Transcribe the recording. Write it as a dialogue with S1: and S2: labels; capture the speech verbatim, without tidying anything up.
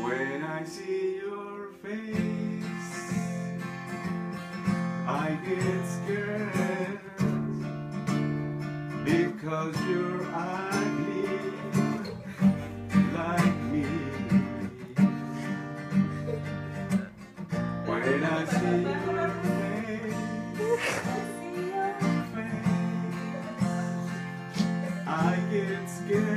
S1: When I see your face, I get scared because you're ugly like me. When I see your face, I get scared